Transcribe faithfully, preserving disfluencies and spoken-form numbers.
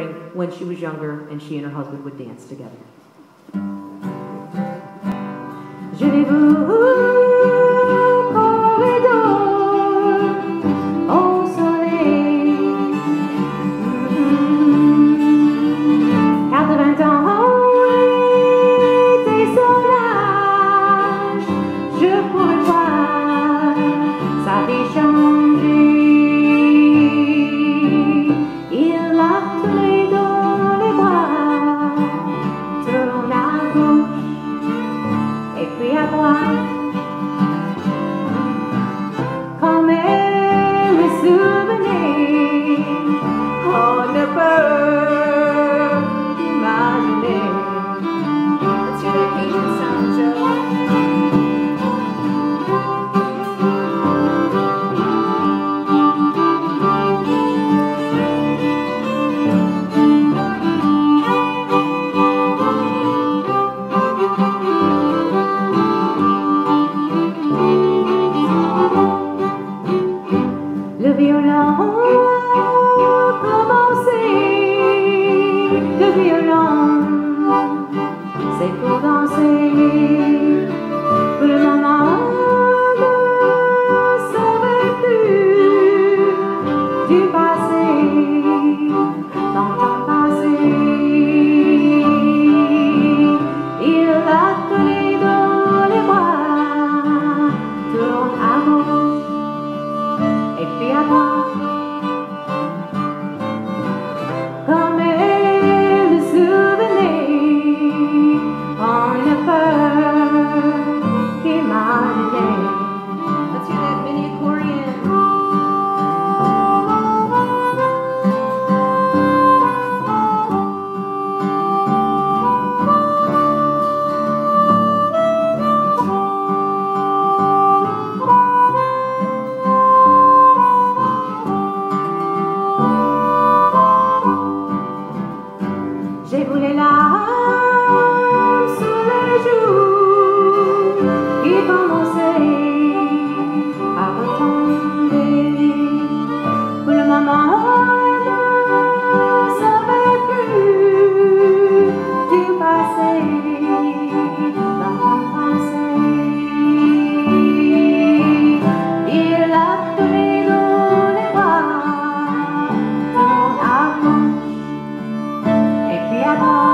remembering when she was younger and she and her husband would dance together. Je l'ai vu corridor au soleil, quatre-vingts ans était son âge, je pourrais voir sa vie changer. Il l'a tourné dans les bras, tourne à gauche et puis à droite, comme elle le souvenait, on ne peut imaginer. Let's hear that Cajun sound, Joe. Le violon commençait, le violon c'est pour danser. Pour le moment ne savait plus du passé, longtemps passé. Il l'a tenue dans les bras, tourne à gauche et puis à droite, comme elle le souvenait, on ne peut qu'imaginer. Let's hear that mini accordion. J'ai vu les larmes sur les joues qui commençaient à retomber. Pour le moment, elle ne savait plus du passé, longtemps passé. Il l'a tenue dans les bras, tourne à gauche et puis à droite.